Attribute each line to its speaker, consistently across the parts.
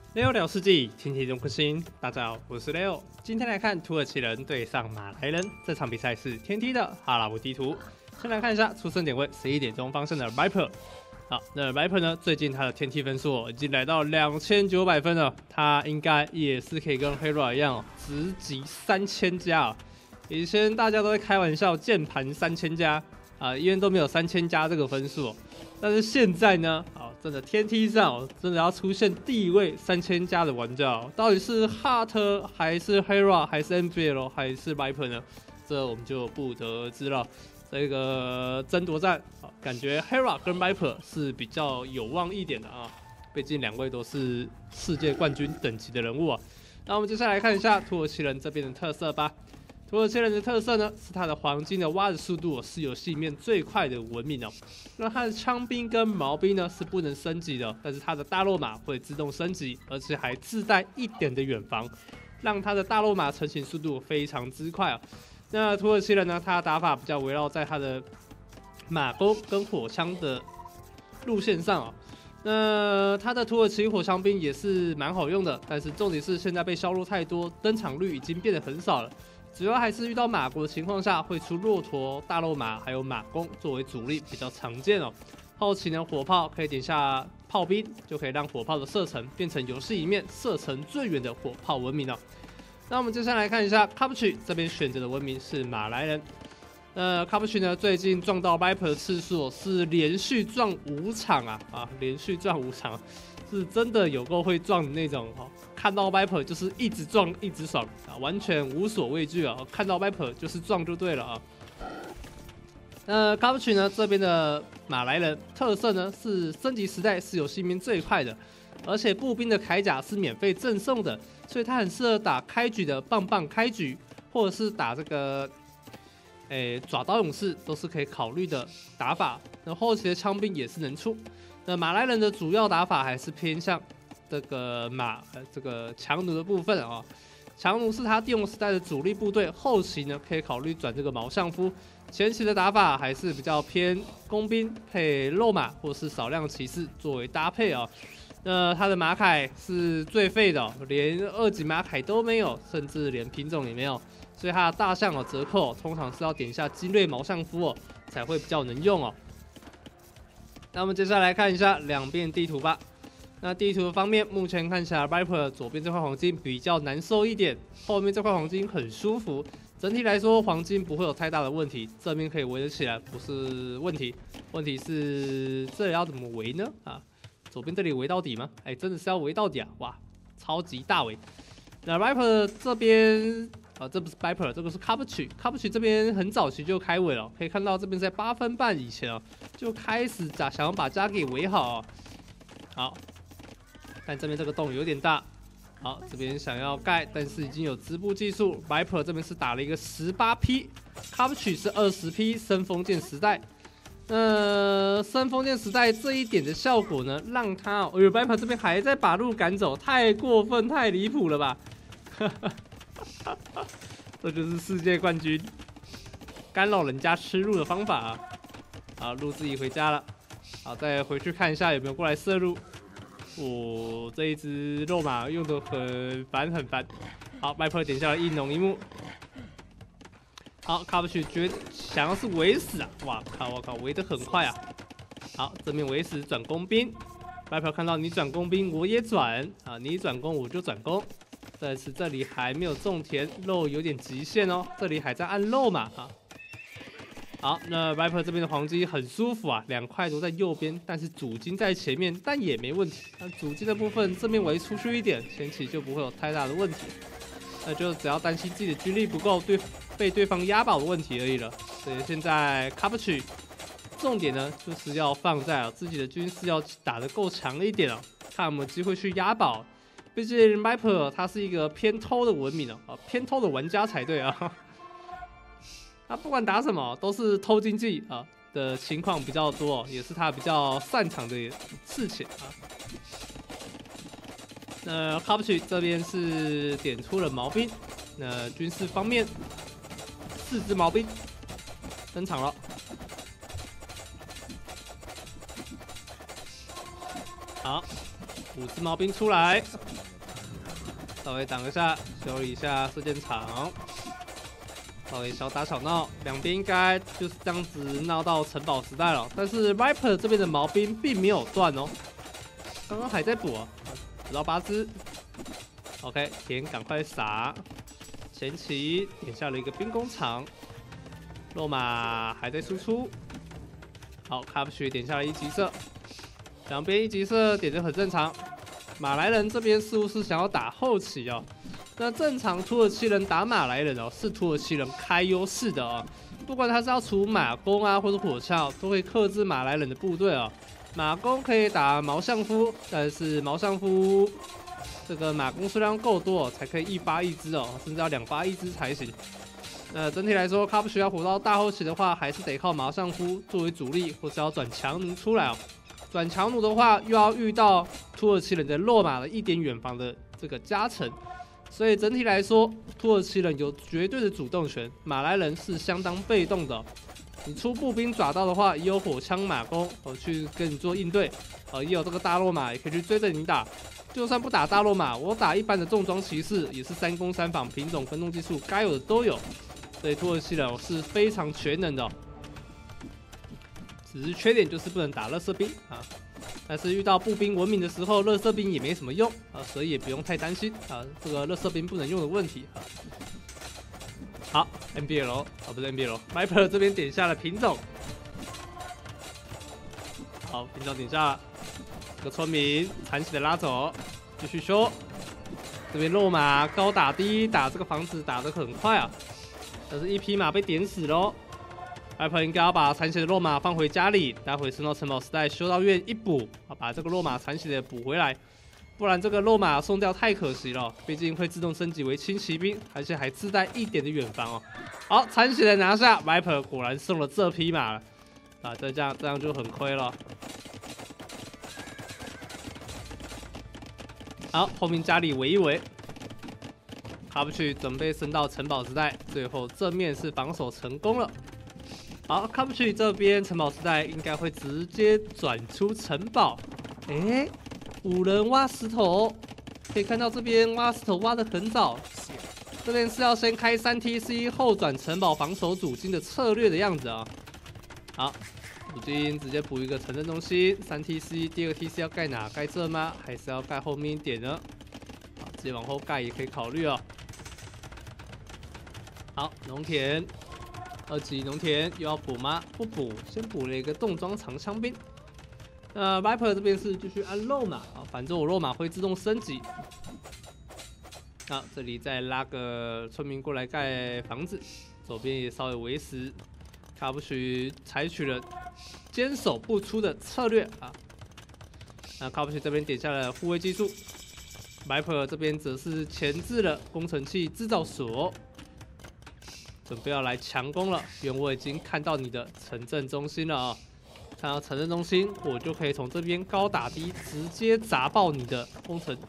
Speaker 1: Leo 聊世纪，天体中更新。大家好，我是 Leo。今天来看土耳其人对上马来人，这场比赛是天梯的哈拉布地图。先来看一下出生点位11点钟方向的 Viper。好，那 Viper 呢？最近他的天梯分数已经来到2900分了，他应该也是可以跟 Hera 一样直击3000加。以前大家都会开玩笑键盘3000加啊，因为都没有3000加这个分数。但是现在呢，真的天梯上真的要出现第一位3000加的玩家，到底是 Heart 还是 Hera 还是 MBL 还是 Viper 呢？这我们就不得而知了。这个争夺战，感觉 Hera 跟 Viper 是比较有望一点的啊，毕竟两位都是世界冠军等级的人物啊。那我们接下来看一下土耳其人这边的特色吧。土耳其人的特色呢，是他的黄金的挖的速度是游戏里面最快的文明哦。那他的枪兵跟矛兵呢是不能升级的，但是他的大肉马会自动升级，而且还自带1点的远防，让他的大肉马成型速度非常之快哦。那土耳其人呢，他的打法比较围绕在他的马弓跟火枪的路线上哦。那他的土耳其火枪兵也是蛮好用的，但是重点是现在被削弱太多，登场率已经变得很少了。主要还是遇到马国的情况下，会出骆驼、大肉马还有马弓作为主力比较常见哦。后期呢，火炮可以点下炮兵，就可以让火炮的射程变成游戏里面射程最远的火炮文明哦。那我们接下来看一下 Kapchi 这边选择的文明是马来人。Kapchi 呢最近撞到 Viper 的次数是连续撞5场连续撞5场。是真的有够会撞的那种看到 Viper 就是一直撞一直爽完全无所畏惧看到 Viper 就是撞就对了Kapchi 呢这边的马来人特色呢是升级时代是游戏里面最快的，而且步兵的铠甲是免费赠送的，所以它很适合打开局的棒棒开局，或者是打这个爪刀勇士都是可以考虑的打法。那后期的枪兵也是能出。那马来人的主要打法还是偏向这个强弩的部分强弩是他帝王时代的主力部队，后期呢可以考虑转这个毛相夫，前期的打法还是比较偏工兵配肉马或是少量骑士作为搭配那他的马铠是最废的连2级马铠都没有，甚至连品种也没有，所以他的大象折扣通常是要点一下精锐毛相夫才会比较能用那我们接下来看一下两边地图吧。那地图方面，目前看起来 Viper 左边这块黄金比较难受一点，后面这块黄金很舒服。整体来说，黄金不会有太大的问题，这边可以围得起来不是问题。问题是这里要怎么围呢？左边这里围到底吗？真的是要围到底哇，超级大围。那 Viper 这边这不是 Viper， 这个是 Kapchi 这边很早期就开围了，可以看到这边在8分半以前就开始想要把家给围好好，但这边这个洞有点大，好，这边想要盖，但是已经有织布技术。Viper 这边是打了一个18P，Kapchi 是20P 升封建时代。升封建时代这一点的效果呢，让他Viper 这边还在把路赶走，太过分太离谱了吧！这就是世界冠军干扰人家吃路的方法好，路自己回家了。好，再回去看一下有没有过来射路。这一只肉马用的很烦很烦。好 ，Viper 点下了一农一木。好 ，Kapchi 想要是围死哇靠！我靠，围得很快好，这边围死转工兵。Viper 看到你转工兵，我也转你转攻我就转攻。但是这里还没有种田，肉有点极限这里还在按肉嘛好，那 Viper 这边的黄金很舒服2块都在右边，但是主金在前面，但也没问题。那主金的部分这边围出去一点，前期就不会有太大的问题。那就只要担心自己的军力不够，被对方压宝的问题而已了。所以现在 Kapchi 重点呢，就是要放在自己的军事要打得够强一点看有没有机会去压宝。毕竟 Viper 它是一个偏偷的文明偏偷的玩家才对他不管打什么都是偷经济的情况比较多也是他比较擅长的事情那 Kapchi 这边是点出了毛兵，那军事方面4只毛兵登场了。好， 5只毛兵出来，稍微挡一下，修理一下射箭场，稍微小打小闹，两边应该就是这样子闹到城堡时代了。但是 Viper 这边的毛兵并没有断哦，刚刚还在补哦，补到8只。OK， 田赶快撒，前期点下了一个兵工厂，肉马还在输出。好，卡布许点下了1级射，两边1级射点的很正常。马来人这边似乎是想要打后期哦。那正常土耳其人打马来人哦，是土耳其人开优势的哦。不管他是要出马弓啊，或者火枪，都会克制马来人的部队哦。马弓可以打毛相夫，但是毛相夫这个马弓数量够多哦，才可以1发1支哦，甚至要2发1支才行。那整体来说，卡布许要活到大后期的话，还是得靠毛相夫作为主力，或是要转强弩出来哦。转强弩的话，又要遇到土耳其人的落马的1点远防的这个加成。所以整体来说，土耳其人有绝对的主动权，马来人是相当被动的。你出步兵抓到的话，也有火枪马弓去跟你做应对，也有这个大落马也可以去追着你打。就算不打大落马，我打一般的重装骑士也是3攻3防，品种跟动技术该有的都有。所以土耳其人是非常全能的，只是缺点就是不能打垃圾兵啊。但是遇到步兵文明的时候，垃圾兵也没什么用啊，所以也不用太担心啊，这个垃圾兵不能用的问题啊。好 ，NBL 不是 NBL，Viper 这边点下了品种，好，品种点下了，这个村民残血的拉走，继续修。这边肉马高打低，打这个房子打得很快啊，但是1匹马被点死喽。Viper 应该要把残血的落马放回家里，待会升到城堡时代修道院一补，把这个落马残血的补回来，不然这个落马送掉太可惜了，毕竟会自动升级为轻骑兵，而且还自带1点的远防哦。好，残血的拿下 ，Viper 果然送了这匹马了，啊，这样就很亏了。好，后面家里围一围，卡布许准备升到城堡时代，最后正面是防守成功了。好，卡布许这边城堡时代应该会直接转出城堡。5人挖石头，可以看到这边挖石头挖得很早。这边是要先开3TC 后转城堡防守主金的策略的样子啊。好，主金直接补一个城镇中心，3TC 第2个 TC 要盖哪？盖这吗？还是要盖后面一点呢？好，直接往后盖也可以考虑哦。好，农田。2级农田又要补吗？不补，先补了一个重装长枪兵。Viper 这边是继续按肉马啊，反正我肉马会自动升级。这里再拉个村民过来盖房子，左边也稍微围死。卡布许采取了坚守不出的策略啊。那卡布许这边点下了护卫技术 ，Viper 这边则是前置了工程器制造所。准备要来强攻了，因为我已经看到你的城镇中心了啊！看到城镇中心，我就可以从这边高打低，直接砸爆你的工程。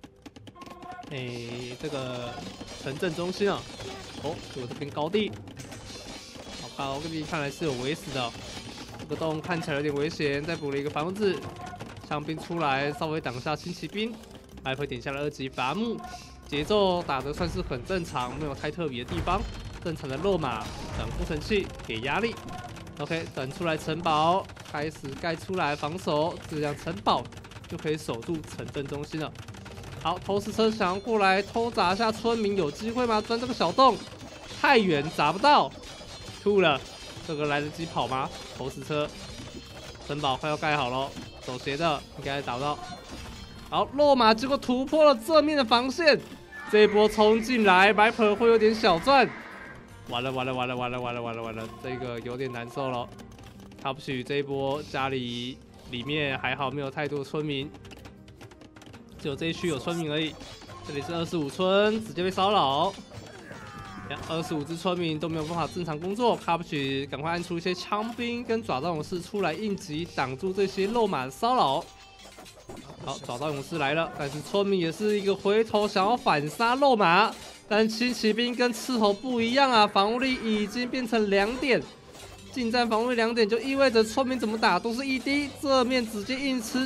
Speaker 1: 这个城镇中心啊，我这边高地，好，高地看来是有围死的，这个洞看起来有点危险，再补了一个房子，枪兵出来稍微挡下轻骑兵，Viper点下了2级伐木，节奏打得算是很正常，没有太特别的地方。正常的肉马转工程器给压力 ，OK， 转出来城堡，开始盖出来防守，这样城堡就可以守住城镇中心了。好，投石车想要过来偷砸下村民，有机会吗？钻这个小洞，太远砸不到，吐了，这个来得及跑吗？投石车，城堡快要盖好了，走斜的应该打不到。好，肉马结果突破了正面的防线，这一波冲进来 ，Viper 会有点小赚。完了，这个有点难受了。卡布许这一波家里面还好没有太多村民，只有这一区有村民而已。这里是25村，直接被骚扰，25只村民都没有办法正常工作。卡布许赶快按出一些枪兵跟爪刀勇士出来应急，挡住这些肉马的骚扰。好，爪刀勇士来了，但是村民也是一个回头想要反杀肉马。但轻骑兵跟刺头不一样啊，防御力已经变成2点，近战防御力2点就意味着村民怎么打都是1滴，这面直接硬吃，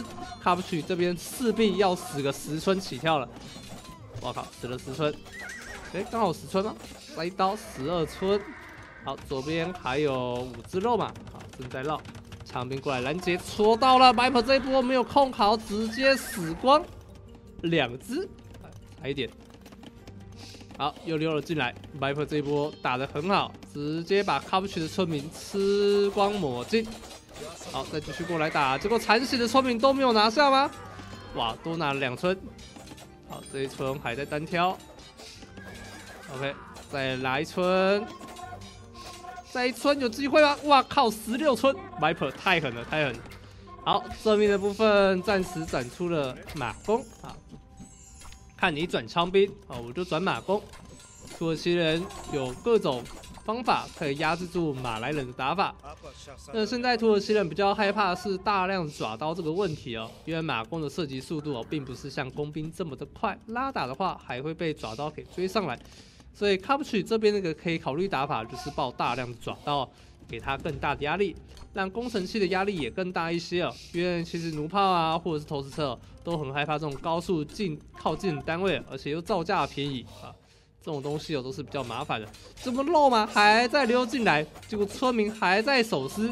Speaker 1: 卡布奇这边势必要死个10村起跳了。我靠，死了10村，刚好10村吗？来一刀12村。好，左边还有5只肉嘛，好，正在绕。长兵过来拦截，戳到了 ，Viper 这一波没有控好，直接死光2只，差一点。好，又溜了进来 ，Viper 这一波打得很好，直接把卡布奇的村民吃光抹净。好，再继续过来打，结果残血的村民都没有拿下吗？哇，多拿了2村。好，这一村还在单挑。OK， 再来一村。再一村有机会吗？哇靠，16村 ，Viper 太狠了，太狠了。好，正面的部分暂时转出了马弓啊，看你转枪兵啊，我就转马弓。土耳其人有各种方法可以压制住马来人的打法。那现在土耳其人比较害怕的是大量爪刀这个问题哦，因为马弓的射击速度并不是像弓兵这么的快，拉打的话还会被爪刀给追上来。所以卡布奇这边那个可以考虑打法就是爆大量的爪刀，给他更大的压力，让工程器的压力也更大一些哦。因为其实弩炮啊或者是投石车都很害怕这种高速靠近的单位，而且又造价便宜啊，这种东西都是比较麻烦的。这么肉嘛还在溜进来，结果村民还在手撕，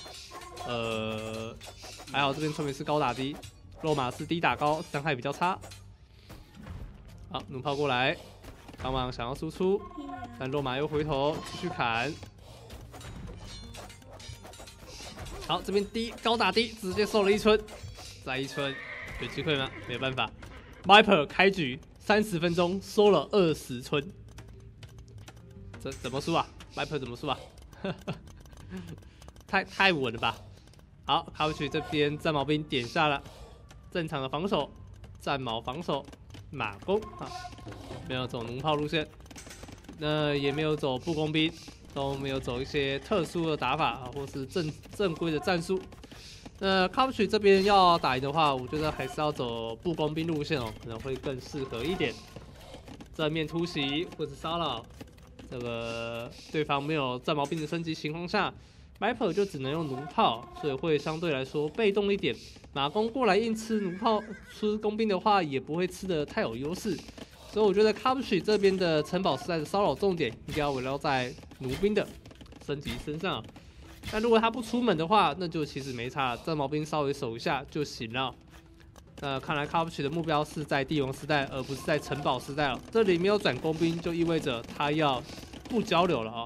Speaker 1: 还好这边村民是高打低，肉马是低打高，伤害比较差。好，弩炮过来。帮忙想要输出，但肉马又回头继续砍。好，这边低高打低，直接收了1村，再1村，有机会吗？没有办法 ，Viper 开局30分钟收了20村，这怎么输啊 ？Viper 怎么输啊？太稳了吧！好，卡布奇这边战矛兵点下了正常的防守，战矛防守。马弓啊，没有走弩炮路线，那也没有走步弓兵，都没有走一些特殊的打法啊，或是正规的战术。那卡布奇这边要打赢的话，我觉得还是要走步弓兵路线哦，可能会更适合一点。正面突袭或是骚扰，这个对方没有战矛兵的升级情况下。Viper 就只能用弩炮，所以会相对来说被动一点。马弓过来硬吃弩炮、吃弓兵的话，也不会吃得太有优势。所以我觉得卡布奇这边的城堡时代的骚扰重点应该要围绕在弩兵的升级身上。但如果他不出门的话，那就其实没差，战矛兵稍微守一下就行了。那看来卡布奇的目标是在帝王时代，而不是在城堡时代了。这里没有转弓兵，就意味着他要不交流了啊。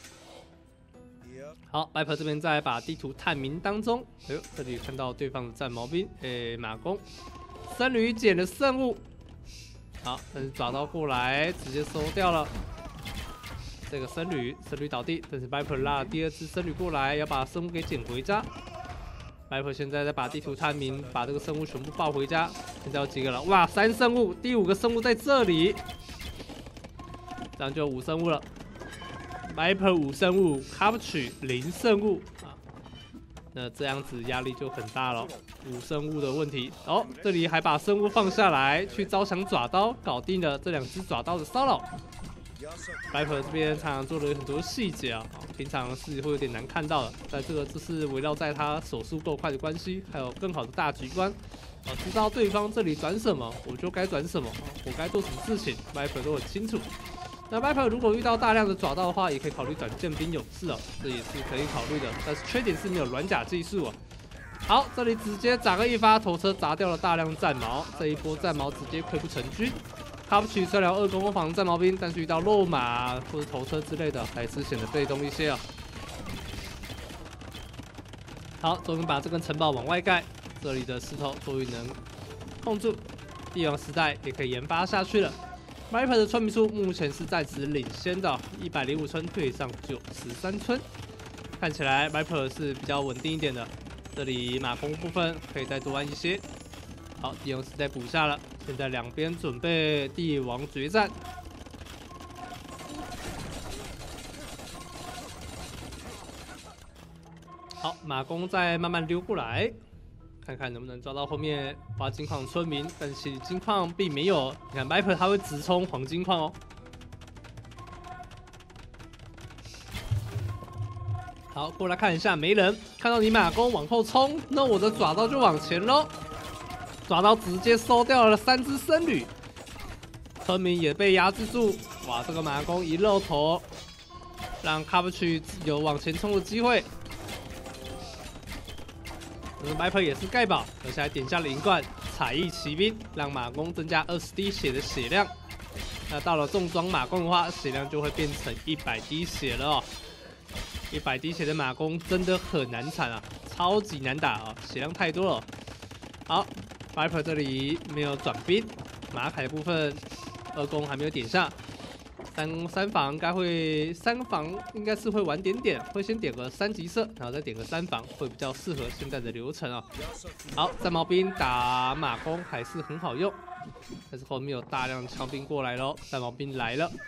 Speaker 1: 好 ，Viper 这边在把地图探明当中，这里看到对方的战矛兵，马弓，僧侣捡了圣物，好，但是爪刀过来直接收掉了这个僧侣倒地，但是 Viper 拉了第2只僧侣过来，要把生物给捡回家。Viper 现在在把地图探明，把这个生物全部抱回家。现在有几个了？哇，3生物，第5个生物在这里，这样就5生物了。Viper 5生物，卡布奇0生物啊，那这样子压力就很大了。5生物的问题，哦，这里还把生物放下来，去招降爪刀，搞定了这2只爪刀的骚扰。Viper 这边常常做了很多细节啊，平常是会有点难看到的，但这个就是围绕在他手速够快的关系，还有更好的大局观。知道对方这里转什么，我就该转什么，我该做什么事情 ，Viper 都很清楚。那 Viper 如果遇到大量的爪刀的话，也可以考虑转剑兵勇士哦，这也是可以考虑的。但是缺点是没有软甲技术啊。好，这里直接砸个一发，头车砸掉了大量战矛，这一波战矛直接溃不成军。卡布奇虽然2攻防战矛兵，但是遇到肉马或者头车之类的，还是显得被动一些啊。好，终于把这根城堡往外盖，这里的石头终于能控住，帝王时代也可以研发下去了。Viper 的村民数目前是暂时领先的，105村对上93村，看起来 Viper 是比较稳定一点的。这里马弓部分可以再多按一些。好，帝王时代补下了，现在两边准备帝王决战。好，马弓再慢慢溜过来。看看能不能抓到后面挖金矿村民，但是金矿并没有。你看 Viper 他会直冲黄金矿哦。好，过来看一下，没人。看到你马弓往后冲，那我的爪刀就往前喽。 抓到直接收掉了3只僧侣，村民也被压制住。哇，这个马弓一露头，让卡布奇有往前冲的机会。Viper 也是盖宝，而且还点下了银冠彩翼骑兵，让马弓增加20滴血的血量。那到了重装马弓的话，血量就会变成100滴血了哦。100滴血的马弓真的很难缠啊，超级难打啊，血量太多了。好 ，Viper 这里没有转兵，马凯的部分2弓还没有点下。三防应该是会晚点点，会先点个3级射，然后再点个3防，会比较适合现在的流程啊。好，战矛兵打马弓还是很好用，但是后面有大量的枪兵过来喽，战矛兵来了。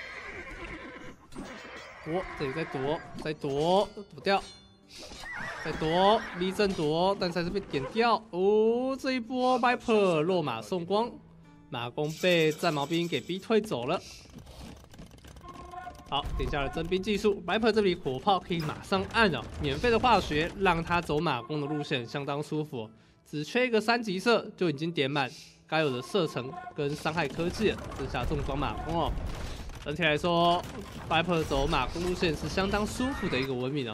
Speaker 1: 这里在躲掉，再躲 V 阵躲，但是还是被点掉。哦，这一波 Viper 落马送光，马弓被战矛兵给逼退走了。好，点下了征兵技术 ，Viper 这里火炮可以马上按哦，免费的化学让他走马弓的路线相当舒服哦，只缺一个3级射就已经点满该有的射程跟伤害科技了，剩下重装马弓哦。整体来说 ，Viper 走马弓路线是相当舒服的一个文明哦。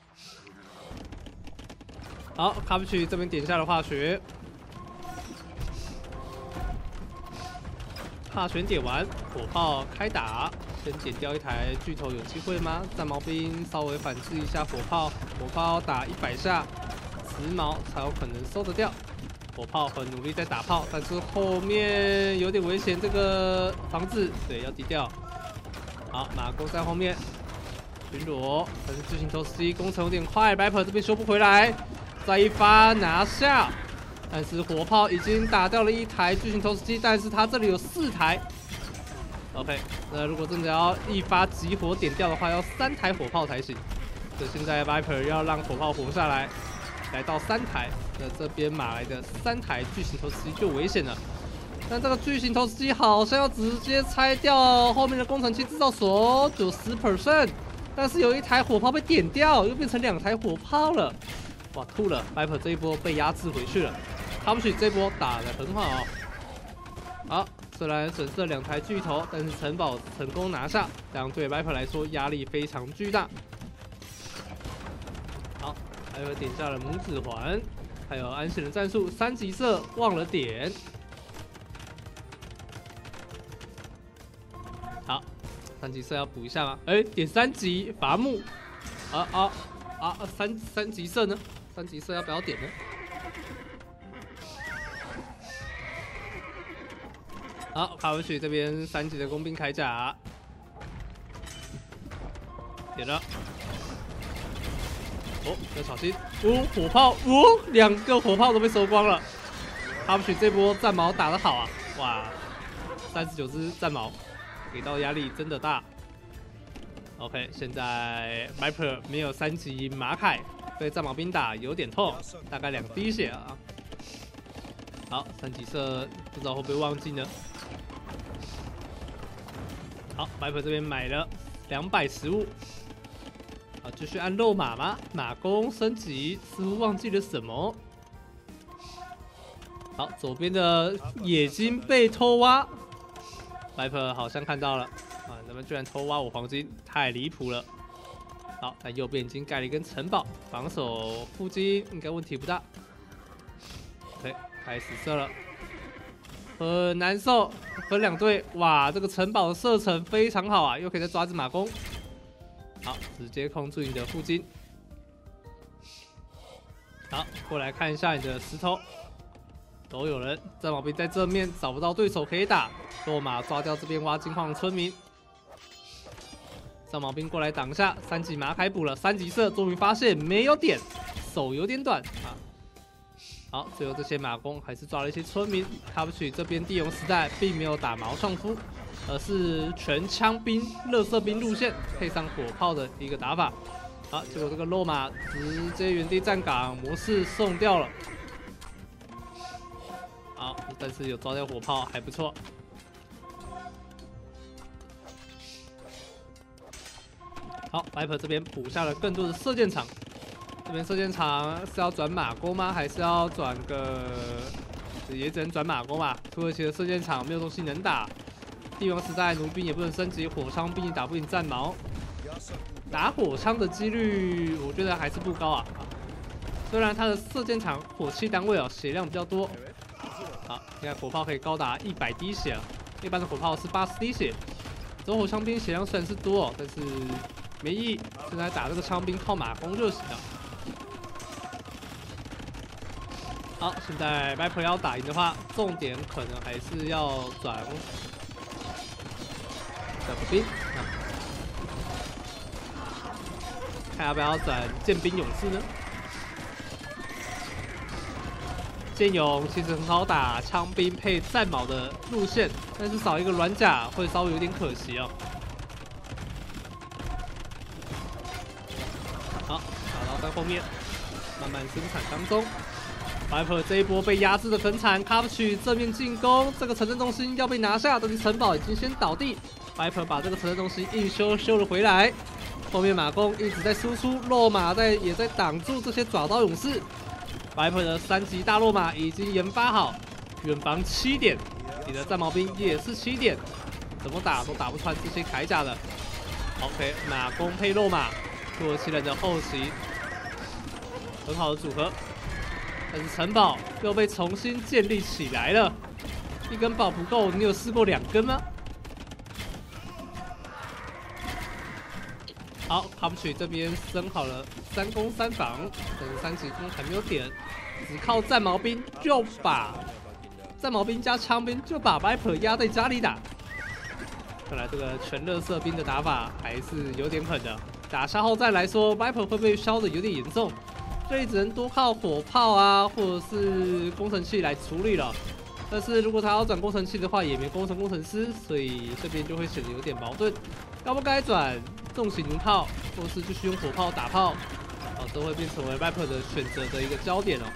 Speaker 1: 好，卡布奇这边点下了化学，化学点完，火炮开打。先减掉一台巨头有机会吗？战矛兵稍微反制一下火炮，火炮打100下，10矛才有可能收得掉。火炮很努力在打炮，但是后面有点危险，这个防治对要低调。好，马弓在后面巡逻，但是巨型投石机攻城有点快 ，Viper 这边修不回来，再一发拿下。但是火炮已经打掉了1台巨型投石机，但是他这里有4台。OK， 那如果真的要一发集火点掉的话，要3台火炮才行。所以现在 Viper 要让火炮活下来，来到3台。那这边马来的3台巨型投石机就危险了。但这个巨型投石机好像要直接拆掉后面的工程器制造所90%，但是有1台火炮被点掉，又变成2台火炮了。哇，吐了 ！Viper 这一波被压制回去了。卡布奇这一波打得很好。好。虽然损失了2台巨头，但是城堡成功拿下，这样对 Viper 来说压力非常巨大。好，还有点下了拇指环，还有安心的战术3级射忘了点。好，3级射要补一下吗？点3级伐木。3级射呢？3级射要不要点呢？好，卡布奇这边3级的工兵铠甲点了，要小心！火炮，2个火炮都被收光了。卡布奇这波战矛打得好啊！哇，39只战矛，给到压力真的大。OK， 现在 Viper 没有3级马凯，被战矛兵打有点痛，大概2滴血啊。好，3级射不知道会不会忘记呢？好 ，Viper 这边买了215，好，继续按肉马吗？马弓升级，似乎忘记了什么。好，左边的野金被偷挖 ，Viper 好像看到了，啊，他们居然偷挖我黄金，太离谱了。好，但右边已经盖了一根城堡，防守附近应该问题不大。OK， 开始射了。很难受，分2队，哇，这个城堡的射程非常好啊，又可以再抓只马弓，好，直接控住你的附近。好，过来看一下你的石头，都有人，战矛兵在正面找不到对手可以打，落马抓掉这边挖金矿的村民，战矛兵过来挡下，3级马凯补了3级射，终于发现没有点，手有点短啊。好，最后这些马弓还是抓了一些村民。卡布奇这边地龙时代并没有打毛上夫，而是全枪兵、垃圾兵路线，配上火炮的一个打法。好，结果这个落马直接原地站岗模式送掉了。好，但是有抓掉火炮，还不错。好 ，Viper 这边补下了更多的射箭场。这边射箭场是要转马弓吗？还是要转个也只能转马弓嘛。土耳其的射箭场没有东西能打，帝王时代弩兵也不能升级，火枪毕竟打不赢战矛。打火枪的几率，我觉得还是不高啊。虽然它的射箭场火器单位血量比较多。好，现在火炮可以高达100滴血，一般的火炮是80滴血。走火枪兵血量虽然是多但是没意义。现在打这个枪兵靠马弓就行了。好，现在 Viper 要打赢的话，重点可能还是要转步兵看要不要转剑兵勇士呢？剑勇其实很好打，枪兵配战矛的路线，但是少一个软甲会稍微有点可惜哦。好，打到在后面，慢慢生产当中。Viper 这一波被压制的很惨 ，Kapchi 正面进攻，这个城镇中心要被拿下，但是城堡已经先倒地。Viper 把这个城镇中心硬修了回来，后面马弓一直在输出，肉马也在挡住这些爪刀勇士。Viper 的3级大肉马已经研发好，远防7点，你的战矛兵也是7点，怎么打都打不穿这些铠甲的。OK， 马弓配肉马，土耳其人的后期很好的组合，但是城堡又被重新建立起来了。1根堡不够，你有试过2根吗？好，Kapchi 这边升好了3攻3防，但是3级攻还没有点，只靠战矛兵就把战矛兵加枪兵就把 Viper 压在家里打。看来这个全热射兵的打法还是有点狠的。打消耗战来说 ，Viper 会被消的有点严重，所以只能多靠火炮啊，或者是工程器来处理了。但是如果他要转工程器的话，也没工程师，所以这边就会显得有点矛盾。该不该转重型弩炮，或是继续用火炮打炮，都会变成为 Viper 的选择的一个焦点哦。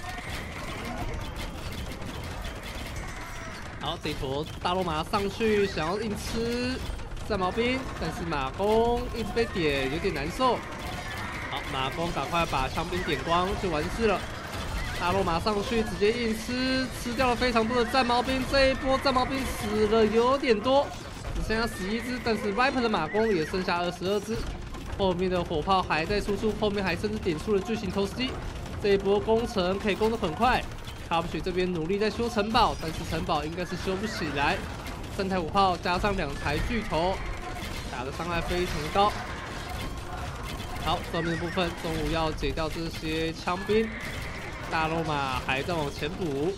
Speaker 1: 好，这一坨大肉马上去，想要硬吃战矛兵，但是马弓一直被点，有点难受。好，马弓赶快把枪兵点光就完事了。大肉马上去直接硬吃掉了非常多的战矛兵，这一波战矛兵死了有点多，只剩下11只，但是 Viper 的马弓也剩下22只。后面的火炮还在输出，后面还甚至点出了巨型投石机，这一波攻城可以攻得很快。Kapchi 这边努力在修城堡，但是城堡应该是修不起来。3台火炮加上2台巨头，打的伤害非常的高。好，正面的部分中午要解掉这些枪兵，大肉马还在往前补。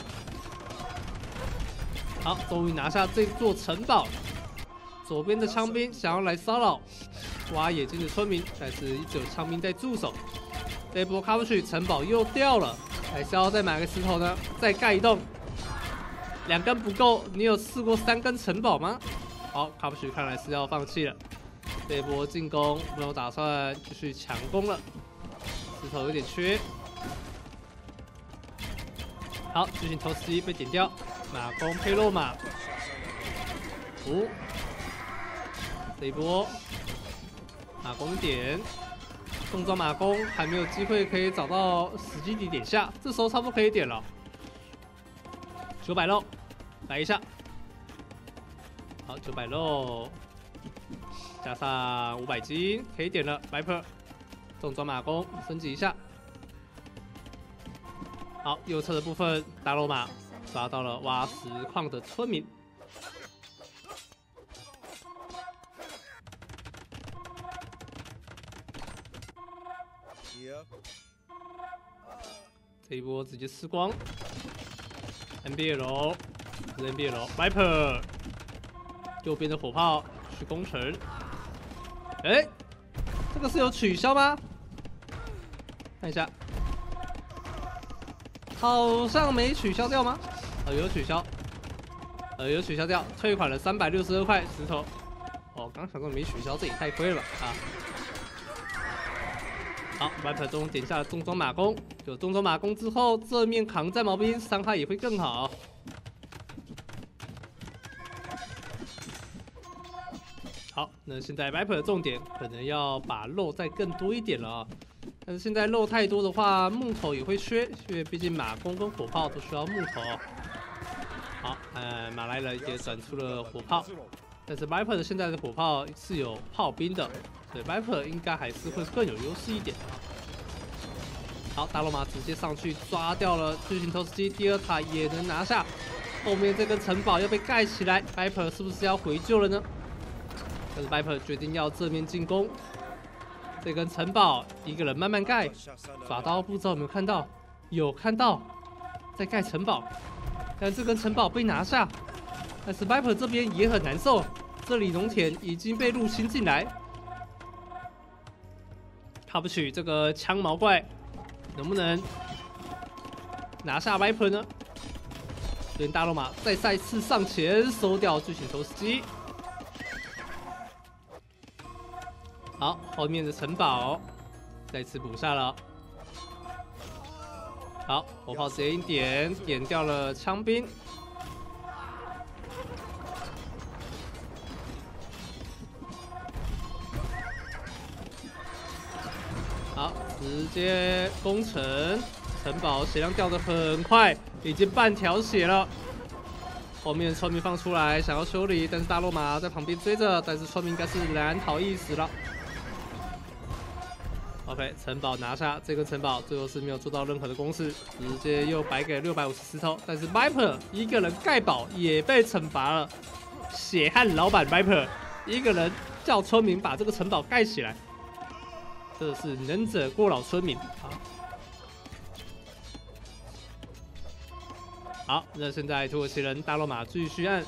Speaker 1: 好，终于拿下这座城堡。左边的枪兵想要来骚扰挖野金的村民，但是只有枪兵在驻守。这一波 Kapchi 城堡又掉了，还是要再买个石头呢？再盖一栋，2根不够，你有试过3根城堡吗？好 ，Kapchi 看来是要放弃了。这一波进攻没有打算继续强攻了，石头有点缺。好，巨型投石机被点掉，马弓配肉马。这一波马弓点，重装马弓还没有机会可以找到时机点下，这时候差不多可以点了。900肉，来一下。好，900肉，加上500金，可以点了。Viper， 重装马弓升级一下。好，右侧的部分大肉马抓到了挖石矿的村民。这一波直接吃光 ，NBL Viper， 右边的火炮去攻城。哎，这个是有取消吗？看一下，好像没取消掉吗？有取消，有取消掉，退款了362块石头。哦，刚想说没取消，这也太亏了吧啊！好 ，Viper 终于点下了重装马弓。有重装马弓之后，正面扛战矛兵伤害也会更好。好，那现在 Viper 的重点可能要把肉再更多一点了啊。但是现在肉太多的话，木头也会缺，因为毕竟马弓跟火炮都需要木头。 马来人也转出了火炮，但是 Viper 的现在的火炮是有炮兵的，所以 Viper 应该还是会更有优势一点。好，大罗马直接上去抓掉了巨型投石机，第二塔也能拿下。后面这根城堡要被盖起来 ，Viper 是不是要回救了呢？但是 Viper 决定要正面进攻。这根城堡一个人慢慢盖，爪刀不知道有没有看到？有看到，在盖城堡。但这根城堡被拿下，但是 Viper 这边也很难受，这里农田已经被入侵进来。卡不取这个枪毛怪能不能拿下 Viper 呢？这边大罗马再次上前收掉巨型投石机。好，后面的城堡再次补下了。好，火炮直接一点掉了枪兵。好，直接攻城，城堡血量掉得很快，已经半条血了。后面村民放出来想要修理，但是大罗马在旁边追着，但是村民应该是难逃一死了。OK， 城堡拿下，这个城堡最后是没有做到任何的攻势，直接又白给650石头。但是 Viper 一个人盖堡也被惩罚了，血汗老板 Viper 一个人叫村民把这个城堡盖起来，这是能者过劳村民啊。好，那现在土耳其人大罗马继续按，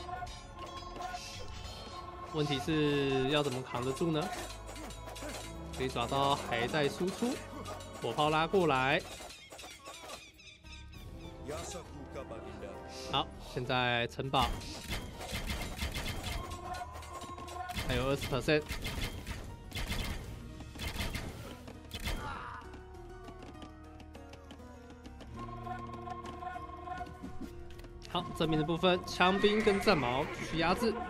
Speaker 1: 问题是要怎么扛得住呢？可以抓到还在输出，火炮拉过来。好，现在城堡还有20%。好，正面的部分，枪兵跟战矛继续压制。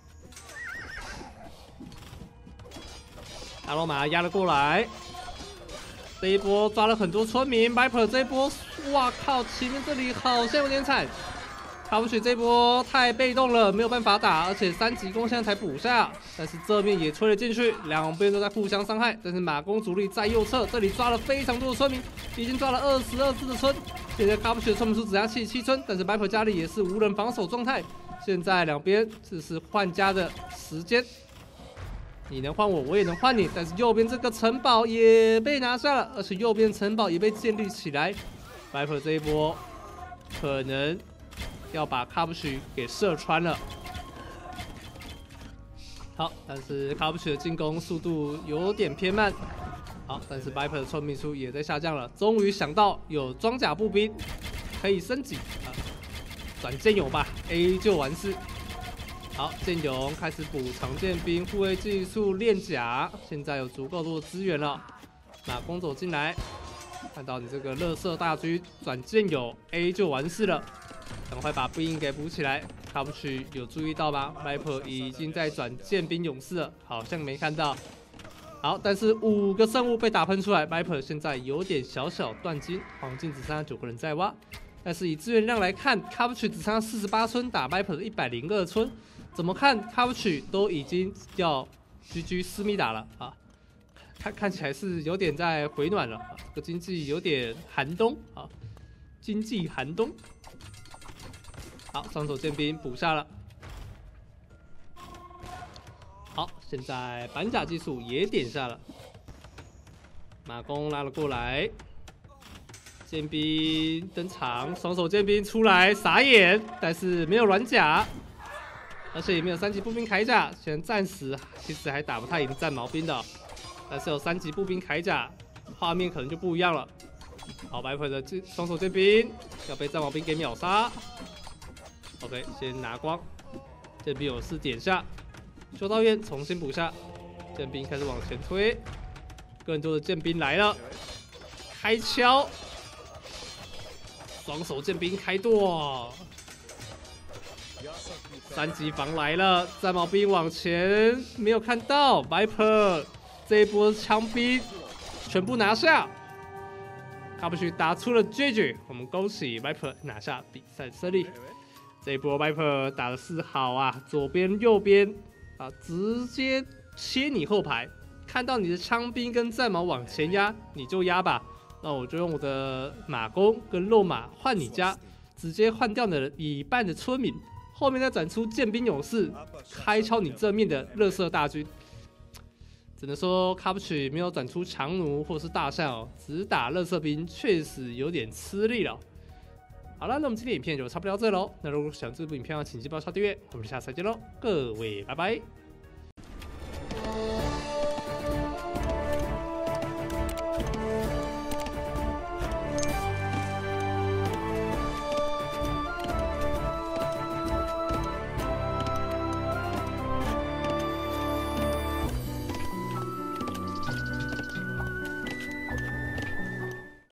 Speaker 1: 大罗马压了过来，这一波抓了很多村民。Viper 这一波，哇靠！前面这里好像有点惨。卡布许这一波太被动了，没有办法打，而且3级攻现在才补下，但是这面也吹了进去，两边都在互相伤害。但是马弓主力在右侧，这里抓了非常多的村民，已经抓了22只的村。现在卡布许的村民数只剩下77村，但是 Viper 家里也是无人防守状态。现在两边这是换家的时间。你能换我，我也能换你，但是右边这个城堡也被拿下了，而且右边城堡也被建立起来。Viper 这一波可能要把卡布许给射穿了。好，但是卡布许的进攻速度有点偏慢。好，但是 Viper 的村民数也在下降了。终于想到有装甲步兵可以升级啊，转剑勇吧 ，A 就完事。好，剑勇开始补长剑兵护卫技术练甲，现在有足够多的资源了。马弓走进来，看到你这个垃圾大军转剑勇 A 就完事了，赶快把兵营给补起来。卡布许有注意到吗 ？Viper 已经在转剑兵勇士了，好像没看到。好，但是5个圣物被打喷出来 ，Viper 现在有点小小断金，黄金只剩下9个人在挖。但是以资源量来看，卡布许只剩下48村打 Viper 的102村。怎么看卡布许都已经要 GG 思密达了啊，看起来是有点在回暖了啊，这个经济有点寒冬啊，经济寒冬。好，双手剑兵补下了。好，现在板甲技术也点下了，马弓拉了过来，剑兵登场，双手剑兵出来傻眼，但是没有软甲。而且也没有3级步兵铠甲，现在暂时其实还打不太赢战矛兵的，但是有3级步兵铠甲，画面可能就不一样了。好，Viper的双手剑兵要被战矛兵给秒杀。OK， 先拿光，剑兵有事点下，修道院重新补下，剑兵开始往前推，更多的剑兵来了，开敲，双手剑兵开剁。3级防来了，战矛兵往前没有看到 ，Viper 这一波枪兵全部拿下，卡布许打出了 GG， 我们恭喜 Viper 拿下比赛胜利。 这一波 Viper 打的是好啊，左边右边啊，直接切你后排，看到你的枪兵跟战矛往前压，你就压吧。那我就用我的马弓跟肉马换你家，直接换掉你的一半的村民，后面再转出剑兵勇士，开敲你正面的垃圾大军。只能说卡布奇没有转出强弩或是大象哦，只打垃圾兵确实有点吃力了。好了，那我们今天影片就差不多到这喽。那如果喜欢这部影片，请记得刷订阅。我们下次再见喽，各位，拜拜。